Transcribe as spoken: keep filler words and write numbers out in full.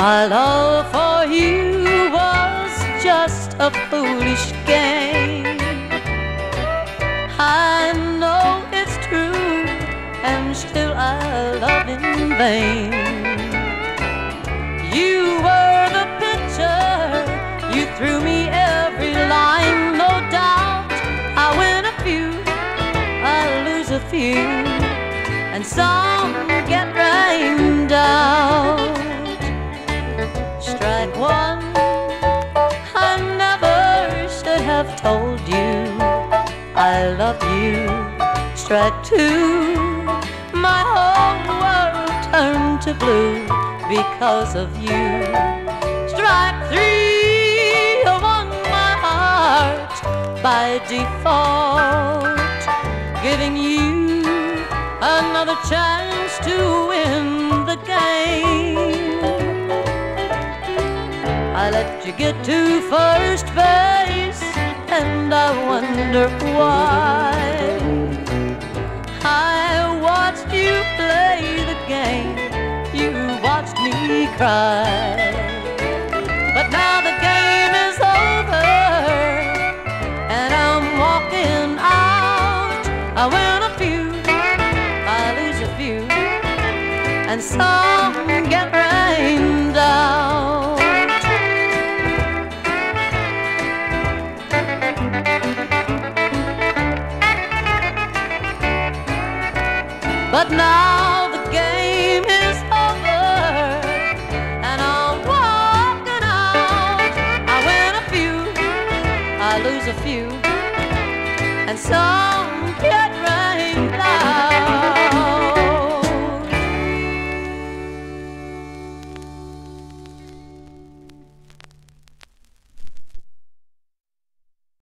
My love for you was just a foolish game. I know it's true, and still I love in vain. You were the pitcher, you threw me every line. No doubt I win a few, I lose a few, and some get rained out. Strike one, I never should have told you I love you. Strike two, my whole world turned to blue because of you. Strike three, I won my heart by default, giving you another chance to win the game. I let you get to first base, and I wonder why. I watched you play the game, you watched me cry. But now the game is over, and I'm walking out. I win a few, I lose a few, and some get rained out. But now the game is over, and I'm walking out. I win a few, I lose a few, and some get